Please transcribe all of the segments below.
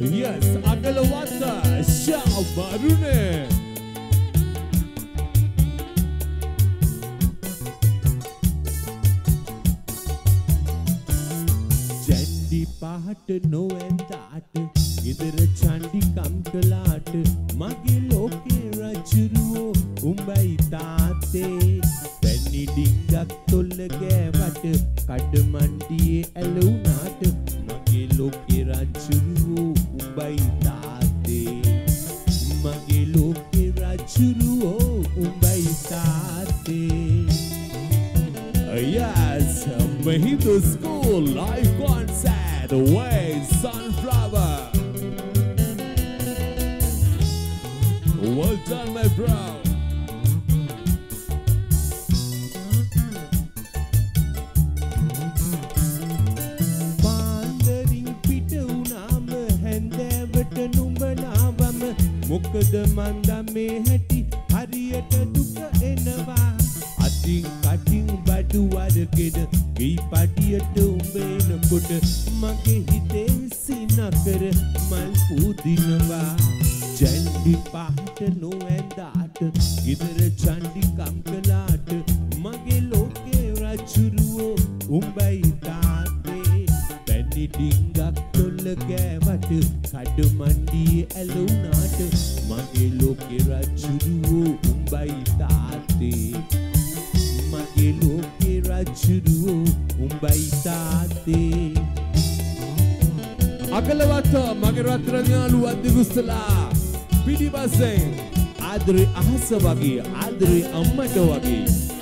Yes, Agalawata, Shamarune. Jandi pahata noandata, idara chandi kamkalata, mage loke rachuruwo umbai taate. Penni dingak tolla gෑවට කඩමණ්ඩියේ ඇලුනාට මගේ ලෝකේ රජුරුවෝ උඹයි තාත්තේ මගේ ලෝකේ රජුරුවෝ උඹයි තාත්තේ. Yes, Mahindo School live concert with Sunflower. Well done, my bro. මොකද මන්ද මේ හැටි හරියට දුක එනවා අතින් කටින් බඩු වරගෙන ගී පඩියට උඹ එනකොට මගේ හිතේ සිනකර මල් පුදිනවා ජැන්ඩි පහට නොඇඳාට ගෙදර චණ්ඩි කම්කලාට මගේ ලෝකේ රජුරුවෝ උඹයි තාත්තේ පැණි ඩිංගක් තොල්ල ගෑවට කඩමණ්ඩියේ ඇලුනාට මගේ ලෝකේ රජුරුවෝ උඹයි තාත්තේ මගේ ලෝකේ රජුරුවෝ උඹයි තාත්තේ. අගලවත මගේ රත්තරන් යාළුවා දිගුස්සලා පිටිපස්සෙන් ආදරේ අහස වගේ ආදරේ අම්මට වගේ.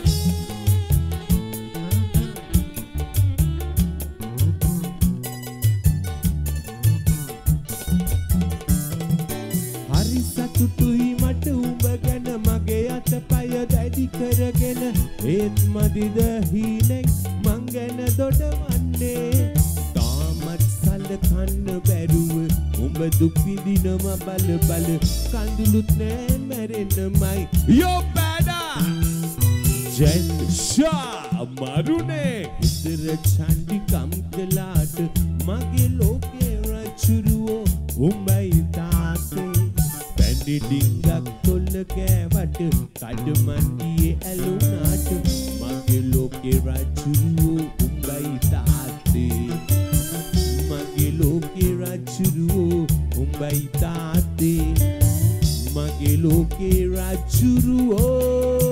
සතුටුයි මට උඹ ගැන මගේ අතපය දැඩි කරගෙන ඒත් මදිද හීනෙක් මං ගැන දොඩවන්නේ තාමත් සලකන්න බැරුව උඹ දුක් විඳිනම බල බල කඳුළුත් නෑ මැරෙන්නමයි යෝ බෑඩා ජෙන්ෂා මරුනේ ඉතර චණ්ඩි කම්කලාට මගේ ලෝකේ රජුරුවෝ උඹයි තාත්තේ ඩිංගක් තොල්ල ගෑවට කඩමණ්ඩියේ ඇලුනාට මගේ ලෝකේ රජුරුවෝ උඹයි තාත්තේ මගේ ලෝකේ රජුරුවෝ උඹයි තාත්තේ මගේ ලෝකේ රජුරුවෝ